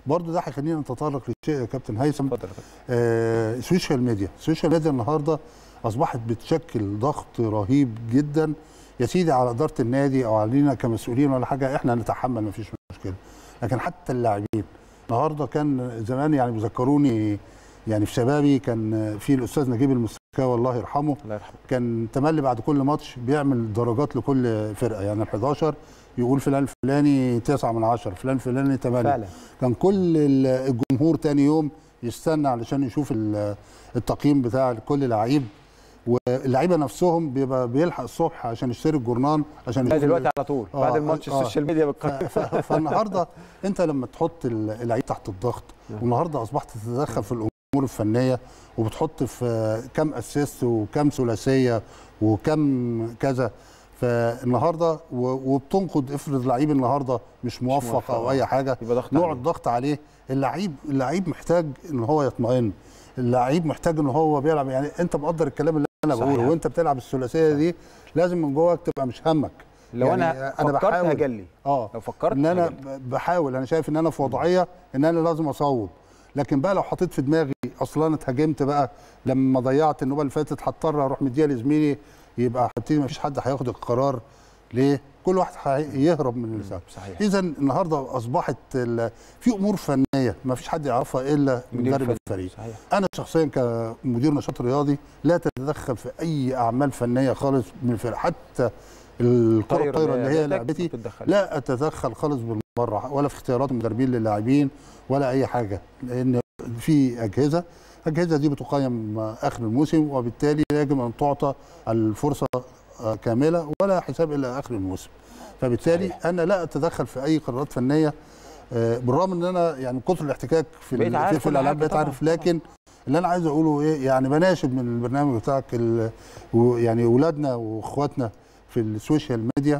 برضو ده هيخلينا نتطرق لشيء يا كابتن هيثم. اتفضل. السوشيال ميديا النهارده اصبحت بتشكل ضغط رهيب جدا يا سيدي على اداره النادي او علينا كمسؤولين ولا حاجه، احنا هنتحمل مفيش مشكله. لكن حتى اللاعبين النهارده، كان زمان يعني بيذكروني يعني في شبابي كان في الاستاذ نجيب المستكاوي الله يرحمه، كان تملي بعد كل ماتش بيعمل درجات لكل فرقه، يعني ال11 يقول فلان الفلاني 9 من 10، فلان الفلاني 8 فعلا. كان كل الجمهور تاني يوم يستنى علشان يشوف التقييم بتاع كل لعيب، واللعيبه نفسهم بيبقى بيلحق الصبح عشان يشتري الجورنال عشان يشوف دلوقتي على طول بعد الماتش السوشيال ميديا فالنهارده انت لما تحط اللعيب تحت الضغط، والنهارده اصبحت تتدخل في الامور الفنيه وبتحط في كام اسيست وكام ثلاثيه وكم كذا، فالنهارده وبتنقد افرض لعيب النهارده مش موفق او اي حاجه، نوع الضغط عليه. اللعيب محتاج ان هو يطمئن، اللعيب محتاج ان هو بيلعب، يعني انت مقدر الكلام اللي انا بقوله، وانت بتلعب الثلاثيه دي لازم من جواك تبقى مش همك. لو يعني انا فكرت هجلي، لو فكرت ان انا بحاول، انا شايف ان انا في وضعيه ان انا لازم اصوب، لكن بقى لو حطيت في دماغي اصلا اتهاجمت بقى لما ضيعت النوبه اللي فاتت هضطر اروح مديها لزميلي، يبقى هبتدي مفيش حد هياخد القرار. ليه؟ كل واحد هيهرب من اللسان. اذا النهارده اصبحت في امور فنيه ما فيش حد يعرفها الا مدرب الفريق. انا شخصيا كمدير نشاط رياضي لا تتدخل في اي اعمال فنيه خالص من الفرق، حتى الكره الطايره اللي هي لعبتي لا اتدخل خالص بالمره، ولا في اختيارات المدربين للاعبين ولا اي حاجه، لان في اجهزه دي بتقيم اخر الموسم، وبالتالي يجب ان تعطى الفرصه كامله ولا حساب الا اخر الموسم. فبالتالي انا لا اتدخل في اي قرارات فنيه، بالرغم ان انا يعني كثر الاحتكاك في الالعاب بقيت عارف، لكن اللي انا عايز اقوله ايه، يعني بناشد من البرنامج بتاعك يعني اولادنا واخواتنا في السوشيال ميديا،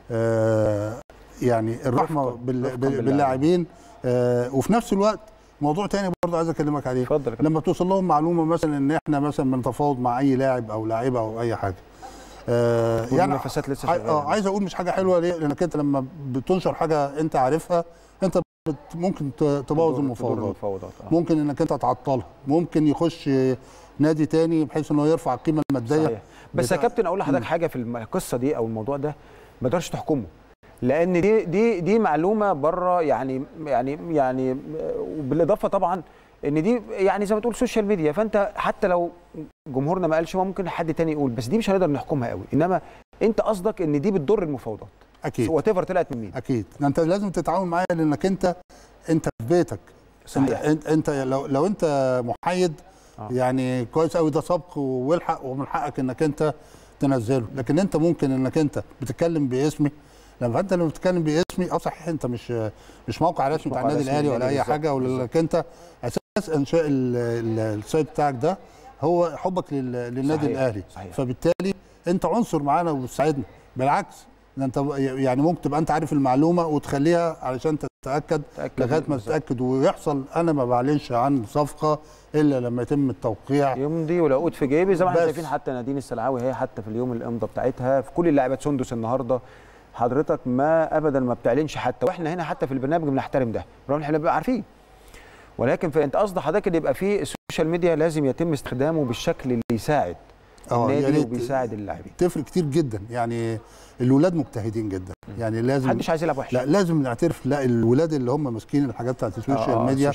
يعني الرحمه باللاعبين، وفي نفس الوقت موضوع تاني برضه عايز اكلمك عليه. اتفضل. لما توصل لهم معلومه مثلا ان احنا مثلا بنتفاوض مع اي لاعب او لاعيبه او اي حاجه، يعني المنافسات لسه شغاله، عايز اقول مش حاجه حلوه. ليه؟ لانك انت لما بتنشر حاجه انت عارفها، انت ممكن تبوظ المفاوضات، ممكن انك انت تعطلها، ممكن يخش نادي تاني بحيث انه يرفع القيمه الماديه. صحيح. بس يا كابتن اقول لحضرتك حاجه في القصه دي او الموضوع ده ما تقدرش تحكمه، لان دي معلومه بره، يعني وبالاضافه طبعا ان دي يعني زي ما تقول سوشيال ميديا، فانت حتى لو جمهورنا ما قالش ممكن حد تاني يقول، بس دي مش هنقدر نحكمها قوي. انما انت قصدك ان دي بتضر المفاوضات اكيد، وات ايفر طلعت من مين. اكيد انت لازم تتعاون معايا، لانك انت في بيتك. صحيح. انت لو انت محايد يعني كويس قوي، ده سبق والحق، ومن حقك انك انت تنزله. لكن انت ممكن انك انت بتتكلم باسمي، لما بتتكلم باسمي صحيح انت مش موقع رسمي بتاع النادي الاهلي ولا اي حاجه، ولكن انت اساس انشاء السايت بتاعك ده هو حبك للنادي الاهلي. صحيح. فبالتالي انت عنصر معانا وبتساعدنا، بالعكس انت يعني ممكن تبقى انت عارف المعلومه وتخليها علشان تتاكد لغايه ما تتاكد ويحصل. انا ما بعلنش عن صفقه الا لما يتم التوقيع، يمضي والعقود في جيبي، زي ما احنا شايفين. حتى نادين السلعاوي هي حتى في اليوم الامضه بتاعتها في كل اللاعبات، سندس النهارده حضرتك ما ابدا ما بتعلنش حتى، واحنا هنا حتى في البرنامج بنحترم ده، برغم احنا بنبقى عارفين. ولكن فانت قصد حضرتك ان يبقى في السوشيال ميديا لازم يتم استخدامه بالشكل اللي يساعد النادي وبيساعد اللاعبين. تفرق كتير جدا، يعني الولاد مجتهدين جدا، يعني لازم محدش عايز يلعب وحش، لا لازم نعترف، لا الولاد اللي هم ماسكين الحاجات بتاعت السوشيال ميديا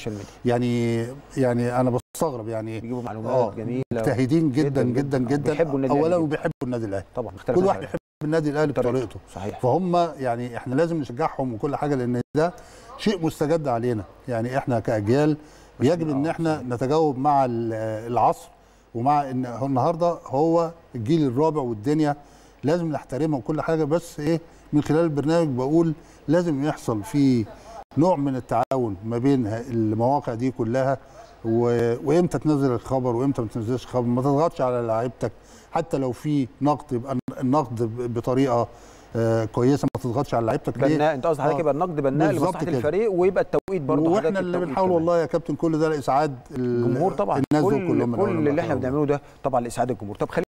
يعني انا بستغرب، يعني بيجيبوا معلومات جميله، مجتهدين جدا جدا جدا. بيحبوا النادي اولا وبيحبوا النادي الاهلي طبعا، كل واحد يحب النادي الاهلي بطريقته. صحيح. فهم يعني احنا لازم نشجعهم وكل حاجه، لان ده شيء مستجد علينا، يعني احنا كاجيال يجب ان احنا نتجاوب مع العصر، ومع ان النهارده هو الجيل الرابع والدنيا لازم نحترمها وكل حاجه. بس ايه، من خلال البرنامج بقول لازم يحصل في نوع من التعاون ما بين المواقع دي كلها، وامتى تنزل الخبر وامتى ما تنزلش الخبر. ما تضغطش على لاعيبتك، حتى لو في نقد يبقى النقد بطريقه كويسه، ما تضغطش على لعيبتك. بناء، انت قصدك حضرتك يبقى النقد بناء لمصلحه الفريق، ويبقى التوقيت برضه واحنا اللي بنحاول والله يا كابتن كل ده لاسعاد الجمهور طبعا. الناس دول كلهم. كل اللي احنا بنعمله ده طبعا لاسعاد الجمهور. طب